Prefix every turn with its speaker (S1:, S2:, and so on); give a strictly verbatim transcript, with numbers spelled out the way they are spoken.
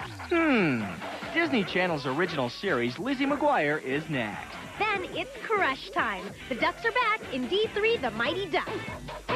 S1: Hmm. Disney Channel's original series, Lizzie McGuire, is next.
S2: Then it's crush time. The Ducks are back in D three, The Mighty Ducks.